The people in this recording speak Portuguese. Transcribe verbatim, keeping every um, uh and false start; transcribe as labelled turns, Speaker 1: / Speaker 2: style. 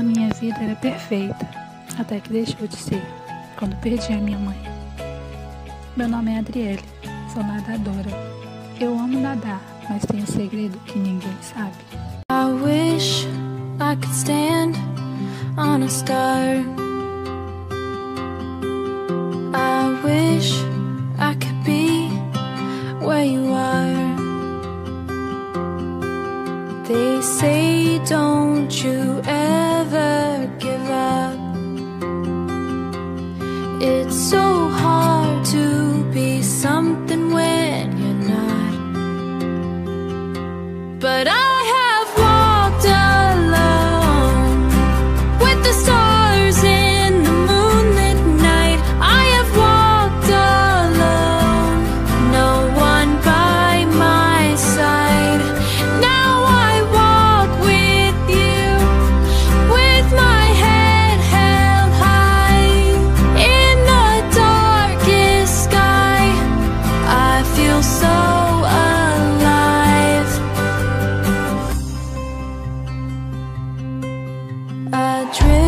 Speaker 1: A minha vida era perfeita, até que deixou de ser, quando perdi a minha mãe. Meu nome é Adriele, sou nadadora. Eu amo nadar, mas tem um segredo que ninguém sabe.
Speaker 2: I wish I could stand on a star. I wish I could be where you are. They say don't you ever give up. It's so hard to be something when you're not. But I have walked alone with the stars in the moonlit night. I have walked alone, no one by my side. Now I walk with you, with my head held high. In the darkest sky, I feel so alive. I drift